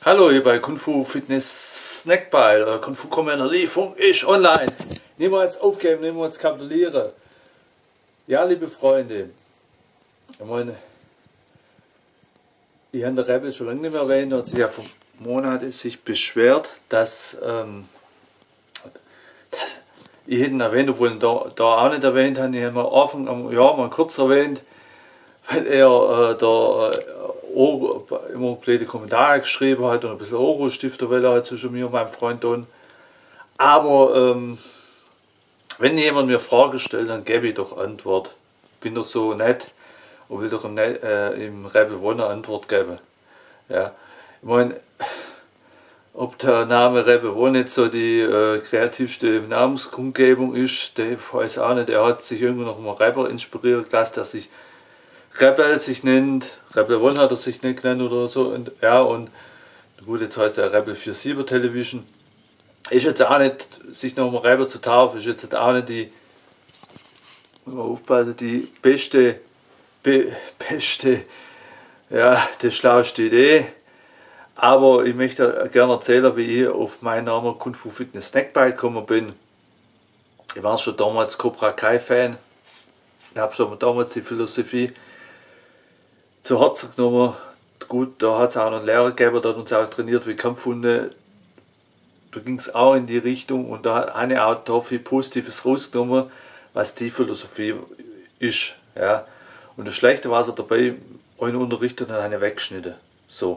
Hallo hier bei Kung Fu Fitness Snackbite oder Kung Fu Commander Lee, Funk ist online. Niemals aufgeben, niemals kapitulieren. Ja, liebe Freunde, ich meine, ich habe den Rebel schon lange nicht mehr erwähnt, er hat sich ja vor Monaten beschwert, dass ich hätte ihn erwähnt, obwohl ich ihn da auch nicht erwähnt habe. Ich habe ihn Anfang am Jahr mal kurz erwähnt, weil er immer blöde Kommentare geschrieben hat und ein bisschen Oro-Stifter, weil er halt zwischen mir und meinem Freund tun. Aber wenn jemand mir Fragen stellt, dann gebe ich doch Antwort. Bin doch so nett und will doch im Rebel One eine Antwort geben. Ja. Ich meine, ob der Name Rebel One nicht so die kreativste Namenskundgebung ist, der weiß auch nicht. Er hat sich irgendwo noch mal Rebel inspiriert lassen, der sich Rebel sich nennt. Rebel One hat er sich nicht genannt oder so. Und ja, und gut, jetzt heißt er Rebel 47 Television. Ist jetzt auch nicht, sich noch mal Rebel zu taufen, ist jetzt auch nicht die, muss man aufpassen, die beste, ja, die schlauste Idee. Aber ich möchte gerne erzählen, wie ich auf meinen Namen Kung Fu Fitness Snackbite gekommen bin. Ich war schon damals Cobra Kai Fan. Ich habe schon damals die Philosophie zu Herzen genommen. Gut, da hat es auch noch einen Lehrer gegeben, der hat uns auch trainiert wie Kampfhunde. Da ging es auch in die Richtung und da habe ich auch da viel Positives rausgenommen, was die Philosophie ist. Ja. Und das Schlechte, was er dabei einen unterrichtet hat, habe ich weggeschnitten. So.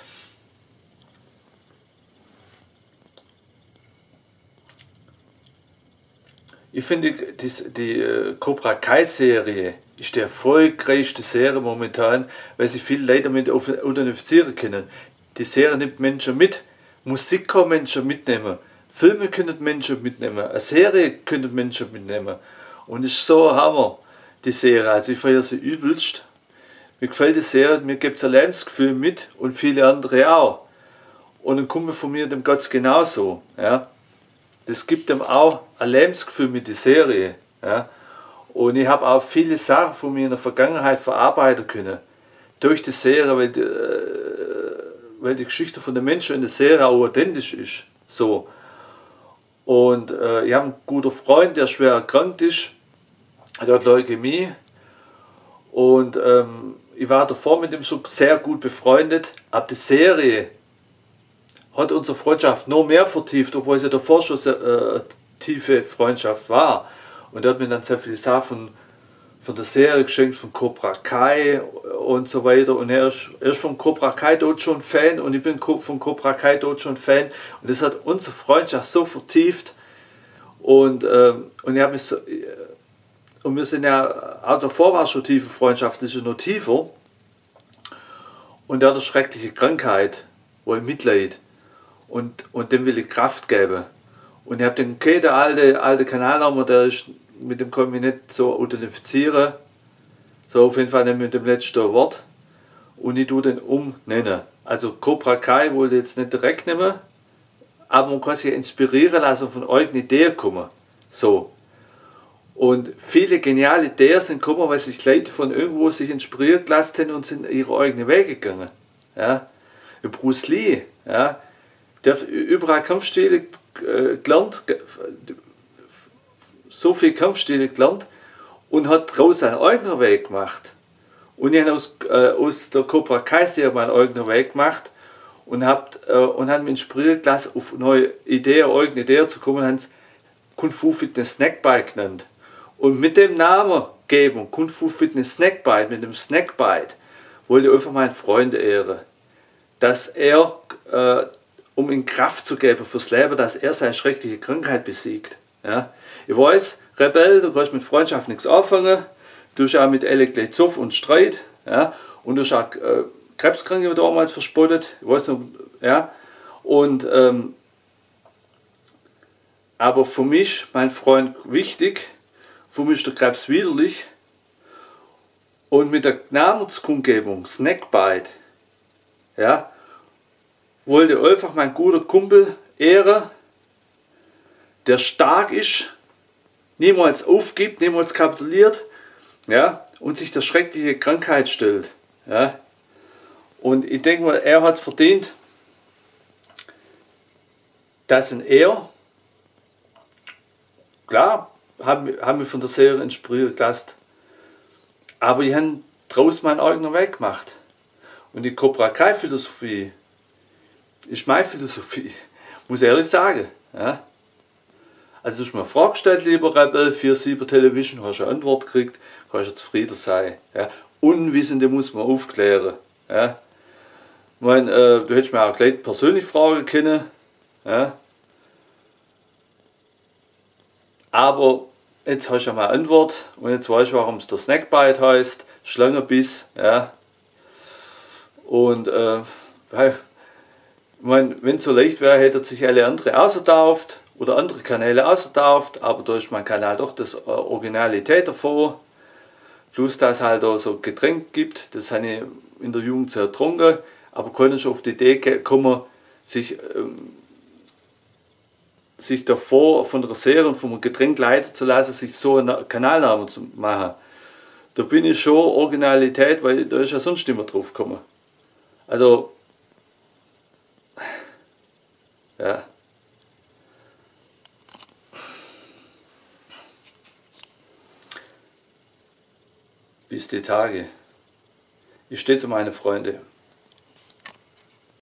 Ich finde, die Cobra Kai Serie ist die erfolgreichste Serie momentan, weil sich viele Leute damit identifizieren können. Die Serie nimmt Menschen mit, Musik kann Menschen mitnehmen, Filme können Menschen mitnehmen, eine Serie können Menschen mitnehmen. Und es ist so ein Hammer, die Serie. Also ich feiere sie übelst. Mir gefällt die Serie, mir gibt es ein Lebensgefühl mit und viele andere auch. Und ein Kumpel von mir, dem geht es genauso. Ja. Das gibt ihm auch ein Lebensgefühl mit der Serie. Ja. Und ich habe auch viele Sachen von mir in der Vergangenheit verarbeiten können. Durch die Serie, weil die Geschichte von den Menschen in der Serie auch authentisch ist. So. Und ich habe einen guten Freund, der schwer erkrankt ist. Der hat Leukämie. Und ich war davor mit ihm schon sehr gut befreundet. Aber die Serie hat unsere Freundschaft noch mehr vertieft, obwohl es ja davor schon eine tiefe Freundschaft war. Und er hat mir dann sehr viele Sachen von der Serie geschenkt, von Cobra Kai und so weiter. Und er ist von Cobra Kai dort schon Fan und ich bin von Cobra Kai dort schon Fan. Und das hat unsere Freundschaft so vertieft. Und ich habe mich so, und wir sind ja, auch davor war schon tiefe Freundschaft, das ist noch tiefer. Und er hat eine schreckliche Krankheit, wo ich mitleid. Und dem will ich Kraft geben. Und ich habe den, okay, der alte Kanalname, der ist, mit dem kann ich mich nicht so identifizieren. So, auf jeden Fall nicht mit dem letzten Wort. Und ich tue den umnennen. Also Cobra Kai wollte ich jetzt nicht direkt nehmen, aber man kann sich inspirieren lassen, von eigenen Ideen kommen. So. Und viele geniale Ideen sind gekommen, weil sich Leute von irgendwo sich inspiriert lassen haben und sind ihre eigenen Wege gegangen. Ja. Bruce Lee, ja, der hat überall Kampfstile gelernt, so viele Kampfstile gelernt und hat daraus einen eigenen Weg gemacht. Und ich habe aus der Cobra Kai Serie meinen eigenen Weg gemacht und habe mich inspiriert lassen, auf neue Ideen, eigene Ideen zu kommen, und haben es Kung Fu Fitness Snackbite genannt. Und mit dem Namengebung Kung Fu Fitness Snackbite, mit dem Snackbite, wollte ich einfach meinen Freund ehren, dass er um ihm Kraft zu geben fürs Leben, dass er seine schreckliche Krankheit besiegt. Ja. Ich weiß, Rebell, du kannst mit Freundschaft nichts anfangen, du hast auch mit Alec gleich Zoff und Streit, ja, und du hast auch Krebskranke damals verspottet, ich weiß noch, ja, und aber für mich, mein Freund, wichtig, für mich ist der Krebs widerlich und mit der Namenskundgebung Snackbite, ja, wollte einfach mein guter Kumpel ehren, der stark ist, niemals aufgibt, niemals kapituliert, ja, und sich der schreckliche Krankheit stellt. Ja. Und ich denke mal, er hat es verdient, das sind eher, klar, haben wir von der Serie inspiriert gelassen, aber ich habe daraus meinen eigenen Weg gemacht. Und die Cobra Kai Philosophie ist meine Philosophie, muss ich ehrlich sagen. Ja? Also du hast mir eine Frage gestellt, lieber Rebel, 4-7 Television, hast eine Antwort gekriegt, kannst du zufrieden sein. Ja? Unwissende muss man aufklären. Ja? Ich meine, du hättest mir auch gleich persönlich fragen können. Ja? Aber jetzt hast du ja mal eine Antwort und jetzt weißt du, warum es der Snackbite heißt, Schlangenbiss. Ja? Und weil, wenn es so leicht wäre, hätte sich alle andere ausgetauft oder andere Kanäle ausgetauft, aber da ist mein Kanal doch das Originalität davor. Plus, dass es halt auch so Getränk gibt, das habe ich in der Jugend sehr getrunken, aber konnte schon auf die Idee kommen, sich davor von der Serie und vom Getränk leiten zu lassen, sich so einen Kanalnamen zu machen. Da bin ich schon Originalität, weil da ist ja sonst immer drauf gekommen. Also, ja. Bis die Tage. Ich stehe zu meinen Freunden.